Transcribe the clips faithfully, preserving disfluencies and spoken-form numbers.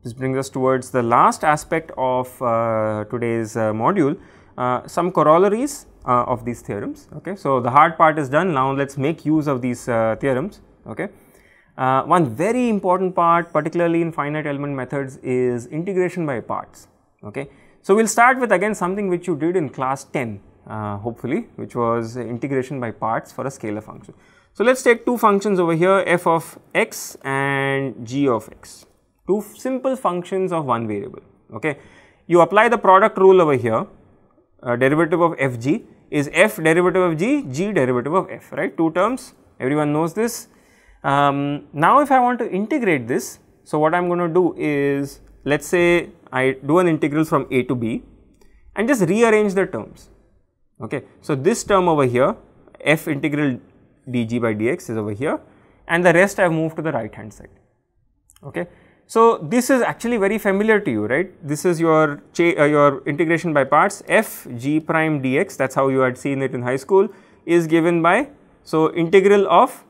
this brings us towards the last aspect of uh, today's uh, module, uh, some corollaries uh, of these theorems. Okay. So, the hard part is done, now let us make use of these uh, theorems. Okay. Uh, one very important part, particularly in finite element methods, is integration by parts. Okay. So, we will start with again something which you did in class ten uh, hopefully, which was integration by parts for a scalar function. So, let us take two functions over here, f of x and g of x, two simple functions of one variable. Okay. You apply the product rule over here, uh, derivative of fg is f derivative of g, g derivative of f, right, two terms, everyone knows this. Um, now, if I want to integrate this, so what I am going to do is, let us say I do an integral from a to b and just rearrange the terms. Okay. So, this term over here, f integral dg by dx is over here, and the rest I have moved to the right hand side. Okay. So, this is actually very familiar to you, right? This is your uh, your integration by parts, f g prime dx, that is how you had seen it in high school, is given by, so integral of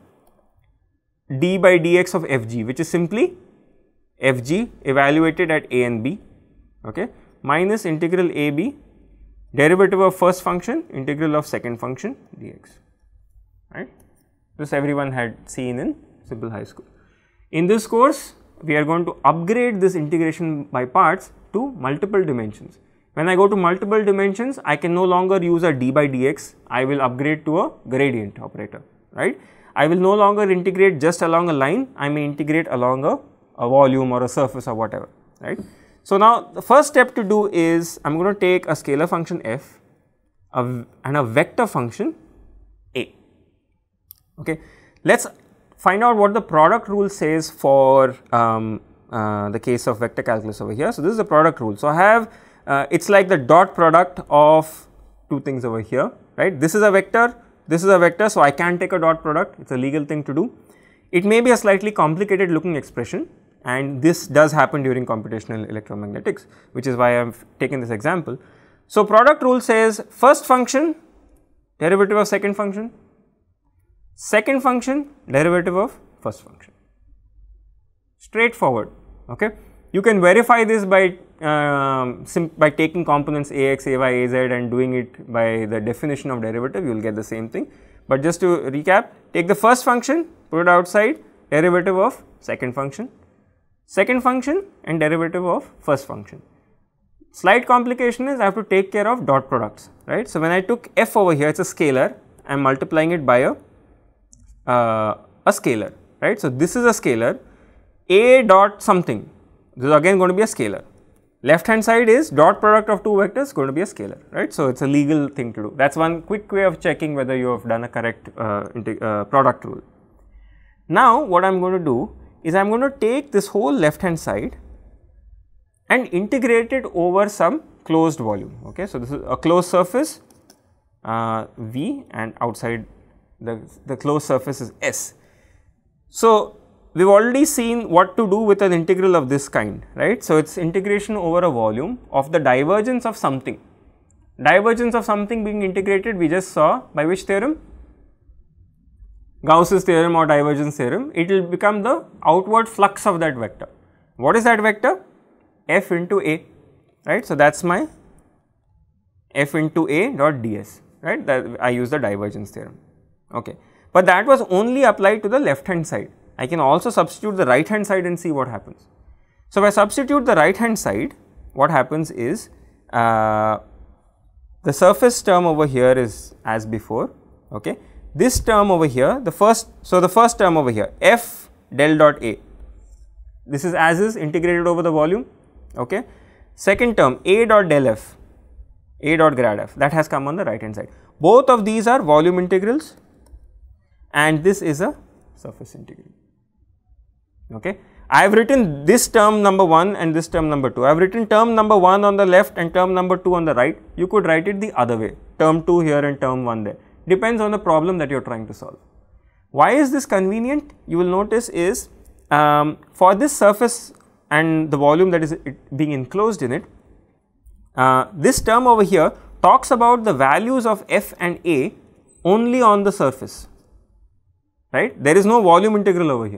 d by dx of fg, which is simply fg evaluated at a and b, okay, minus integral ab derivative of first function integral of second function dx, right. This everyone had seen in simple high school. In this course, we are going to upgrade this integration by parts to multiple dimensions. When I go to multiple dimensions, I can no longer use a d by dx, I will upgrade to a gradient operator, right. I will no longer integrate just along a line, I may integrate along a, a volume or a surface or whatever, right. So, now the first step to do is I am going to take a scalar function f a, and a vector function a. Okay. Let us find out what the product rule says for um, uh, the case of vector calculus over here. So, this is the product rule. So, I have uh, it is like the dot product of two things over here, right. This is a vector, this is a vector, so I can take a dot product, it is a legal thing to do. It may be a slightly complicated looking expression, and this does happen during computational electromagnetics, which is why I have taken this example. So, product rule says first function derivative of second function, second function derivative of first function, straightforward. Okay. You can verify this by um, by taking components ax, ay, az and doing it by the definition of derivative, you will get the same thing. But just to recap, take the first function, put it outside, derivative of second function, second function and derivative of first function. Slight complication is I have to take care of dot products, right. So, when I took f over here, it is a scalar, I am multiplying it by a, uh, a scalar, right. So, this is a scalar, a dot something, this is again going to be a scalar. Left hand side is dot product of two vectors going to be a scalar, right. So, it is a legal thing to do. That is one quick way of checking whether you have done a correct uh, uh, product rule. Now, what I am going to do is I am going to take this whole left hand side and integrate it over some closed volume. Okay. So, this is a closed surface uh, V and outside the, the closed surface is S. So, we have already seen what to do with an integral of this kind, right. So, it is integration over a volume of the divergence of something. Divergence of something being integrated, we just saw by which theorem? Gauss's theorem or divergence theorem. It will become the outward flux of that vector. What is that vector? F into A, right. So, that is my F into A dot ds, right, that I use the divergence theorem. Okay. But that was only applied to the left hand side. I can also substitute the right hand side and see what happens. So, if I substitute the right hand side, what happens is uh, the surface term over here is as before. Okay. This term over here, the first, so the first term over here, f del dot a, this is as is integrated over the volume. Okay. Second term, a dot del f, a dot grad f, that has come on the right hand side. Both of these are volume integrals and this is a surface integral. Okay. I have written this term number one and this term number two. I have written term number one on the left and term number two on the right. You could write it the other way, term two here and term one there. Depends on the problem that you are trying to solve. Why is this convenient? You will notice is um, for this surface and the volume that is it being enclosed in it, uh, this term over here talks about the values of f and a only on the surface, right. There is no volume integral over here.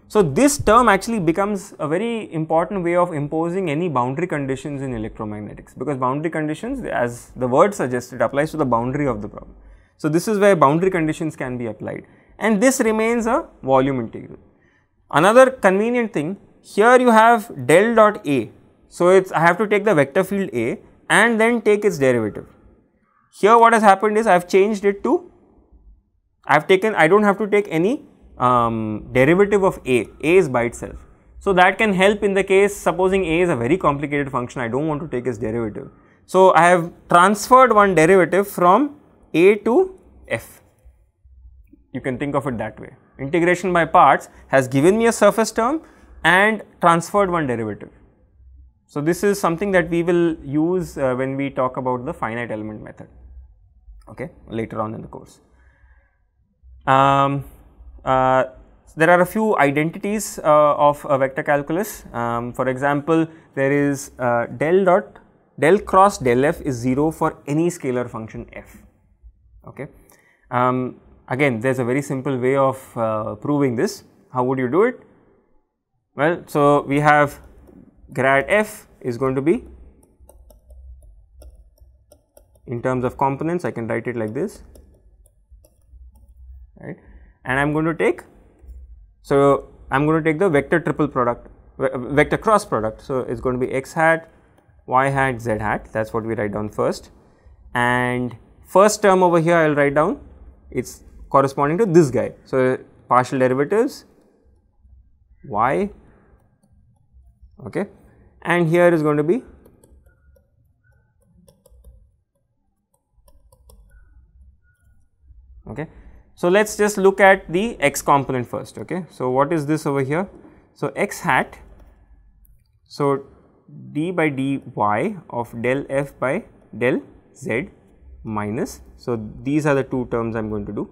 So, this term actually becomes a very important way of imposing any boundary conditions in electromagnetics, because boundary conditions, as the word suggests, it applies to the boundary of the problem. So, this is where boundary conditions can be applied, and this remains a volume integral. Another convenient thing, here you have del dot A. So, it's I have to take the vector field A and then take its derivative. Here what has happened is I have changed it to, I have taken, I do not have to take any um, derivative of A, A is by itself. So, that can help in the case supposing A is a very complicated function, I do not want to take its derivative. So, I have transferred one derivative from A to F, you can think of it that way. Integration by parts has given me a surface term and transferred one derivative. So, this is something that we will use uh, when we talk about the finite element method, okay, later on in the course. Um, uh, there are a few identities uh, of a vector calculus. Um, for example, there is uh, del dot del cross del f is zero for any scalar function f, okay. Um, again, there is a very simple way of uh, proving this. How would you do it? Well, so we have grad f is going to be, in terms of components, I can write it like this, right, and I am going to take, so I am going to take the vector triple product, vector cross product. So, it is going to be x hat, y hat, z hat, that is what we write down first, and first term over here I will write down, it is corresponding to this guy. So, partial derivatives y, okay, and here is going to be okay. So, let us just look at the x component first, okay. So, what is this over here? So, x hat, so d by dy of del f by del z minus, so these are the two terms I am going to do.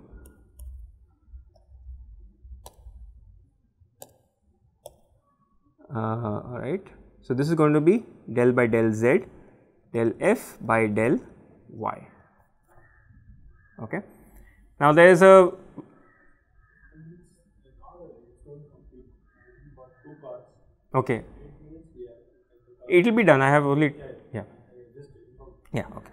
Uh, alright. So, this is going to be del by del z, del f by del y, okay. Now, there is a okay, it will be done, I have only, yeah, yeah, okay.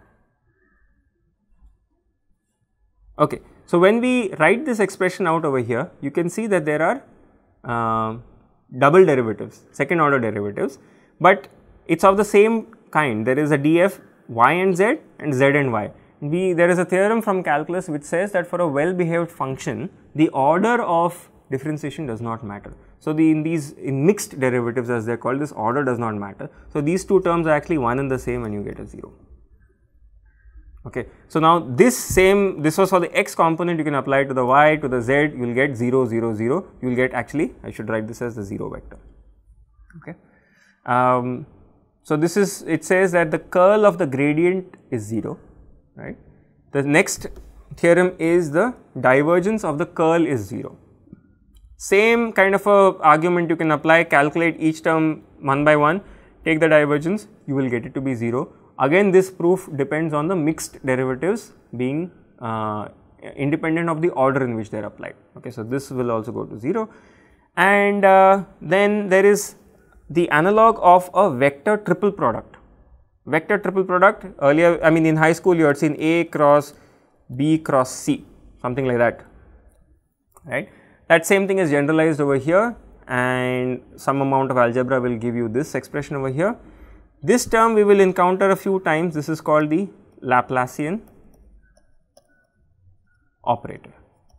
Okay. So, when we write this expression out over here, you can see that there are uh, double derivatives, second order derivatives, but it is of the same kind. There is a df y and z and z and y. We, there is a theorem from calculus which says that for a well behaved function, the order of differentiation does not matter. So, the in these in mixed derivatives, as they are called, this order does not matter. So, these two terms are actually one and the same and you get a zero. Okay. So, now this same, this was for the x component, you can apply it to the y, to the z, you will get zero, zero, zero, you will get actually, I should write this as the zero vector. Okay. Um, so, this is, it says that the curl of the gradient is zero, right. The next theorem is the divergence of the curl is zero. Same kind of a argument you can apply, calculate each term one by one, take the divergence, you will get it to be zero. Again, this proof depends on the mixed derivatives being uh, independent of the order in which they are applied. Okay, so, this will also go to zero, and uh, then there is the analog of a vector triple product. Vector triple product, earlier, I mean in high school you had seen A cross B cross C, something like that, right. That same thing is generalized over here, and some amount of algebra will give you this expression over here. This term we will encounter a few times, this is called the Laplacian operator,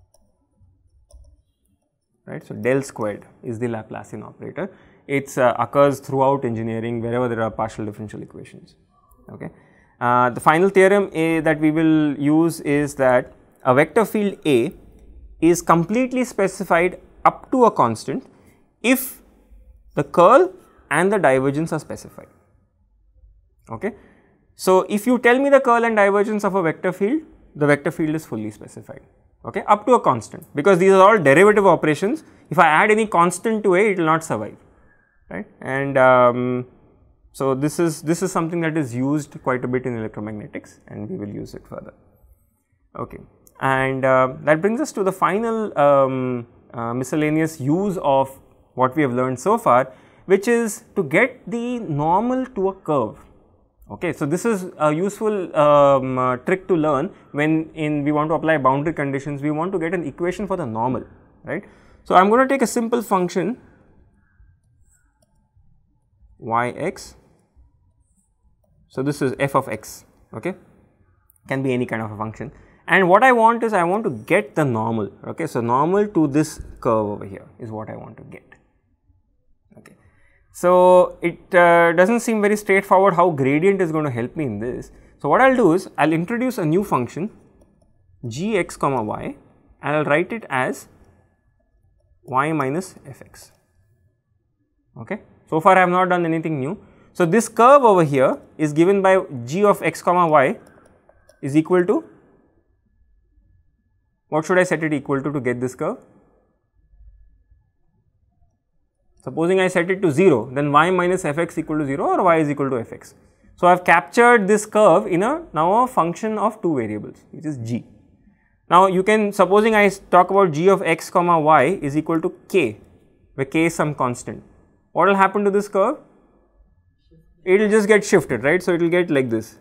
right. So, del squared is the Laplacian operator, it uh, occurs throughout engineering wherever there are partial differential equations. Okay. Uh, the final theorem A that we will use is that a vector field A is completely specified up to a constant if the curl and the divergence are specified. Okay. So, if you tell me the curl and divergence of a vector field, the vector field is fully specified, okay, up to a constant, because these are all derivative operations. If I add any constant to A, it will not survive, right. And um, so, this is this is something that is used quite a bit in electromagnetics, and we will use it further. Okay. And uh, that brings us to the final um, uh, miscellaneous use of what we have learned so far, which is to get the normal to a curve. Okay, so this is a useful um, uh, trick to learn when in we want to apply boundary conditions. We want to get an equation for the normal, right? So I am going to take a simple function yx. So this is f of x, okay, can be any kind of a function, and what I want is I want to get the normal. Okay, so normal to this curve over here is what I want to get. Okay, so it uh, doesn't seem very straightforward how gradient is going to help me in this. So what I'll do is I'll introduce a new function gx comma y, and I'll write it as y minus fx. Okay, so far I have not done anything new. So this curve over here is given by g of x comma y is equal to, what should I set it equal to to get this curve? Supposing I set it to zero, then y minus fx equal to zero or y is equal to fx. So I have captured this curve in a now a function of two variables, which is g. Now you can, supposing I talk about g of x comma y is equal to k, where k is some constant. What will happen to this curve? It will just get shifted, right? So it will get like this,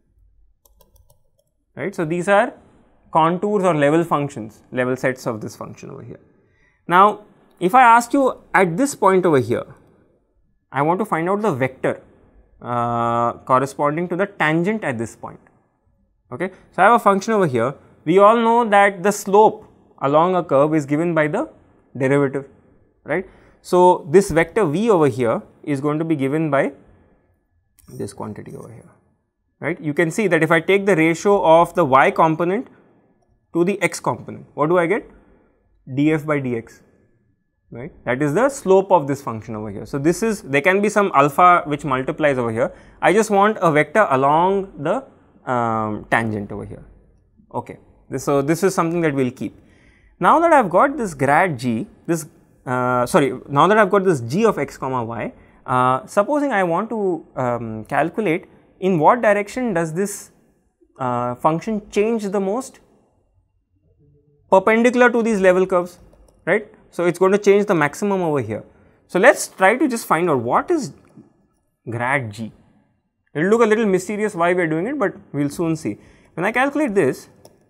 right? So these are contours or level functions, level sets of this function over here. Now if I ask you at this point over here, I want to find out the vector uh, corresponding to the tangent at this point. Okay, so I have a function over here. We all know that the slope along a curve is given by the derivative, right? So this vector v over here is going to be given by this quantity over here, right? You can see that if I take the ratio of the y component to the x component, what do I get? Df by dx, right? That is the slope of this function over here. So this is, there can be some alpha which multiplies over here. I just want a vector along the um, tangent over here. Okay, this, so this is something that we will keep. Now that I have got this grad g, this uh, sorry, now that I have got this g of x comma y, uh, supposing I want to um, calculate in what direction does this uh, function change the most? Perpendicular to these level curves, right? So it is going to change the maximum over here. So let us try to just find out what is grad g. It will look a little mysterious why we are doing it, but we will soon see. When I calculate this,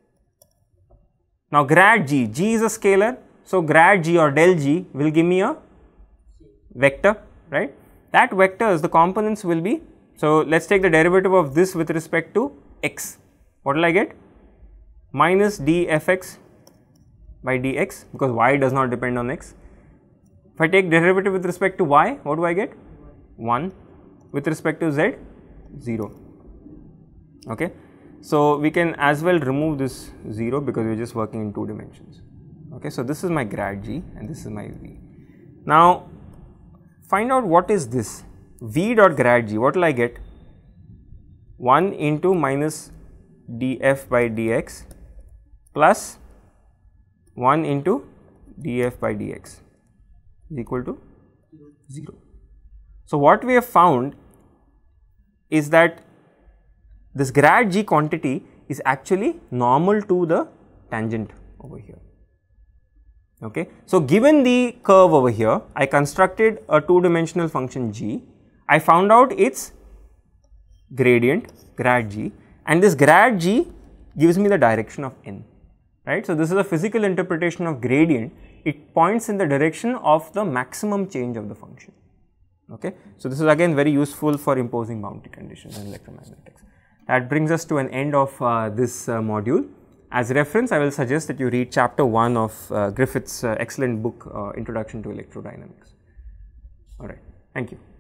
now grad g, g is a scalar, so grad g or del g will give me a vector, right? That vectors, the components will be, so let us take the derivative of this with respect to x. What will I get? Minus dfx by dx, because y does not depend on x. If I take derivative with respect to y, what do I get? one. With respect to z, zero. Okay. So we can as well remove this zero because we are just working in two dimensions. Okay. So this is my grad g and this is my v. Now find out what is this v dot grad g. What will I get? one into minus df by dx plus one into df by dx is equal to zero. So what we have found is that this grad g quantity is actually normal to the tangent over here. Okay. So given the curve over here, I constructed a two dimensional function g. I found out its gradient grad g, and this grad g gives me the direction of n, right. So this is a physical interpretation of gradient. It points in the direction of the maximum change of the function. Okay. So this is again very useful for imposing boundary conditions in electromagnetics. That brings us to an end of uh, this uh, module. As reference, I will suggest that you read chapter one of uh, Griffith's uh, excellent book, uh, Introduction to Electrodynamics. All right. Thank you.